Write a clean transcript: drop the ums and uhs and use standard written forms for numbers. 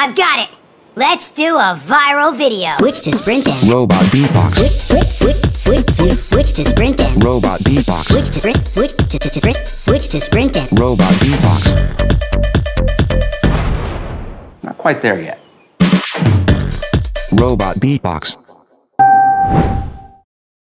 I've got it! Let's do a viral video. Switch to sprinting. Robot beatbox. Switch to sprinting. Robot beatbox. Switch to sprinting. Robot beatbox. Not quite there yet. Robot beatbox.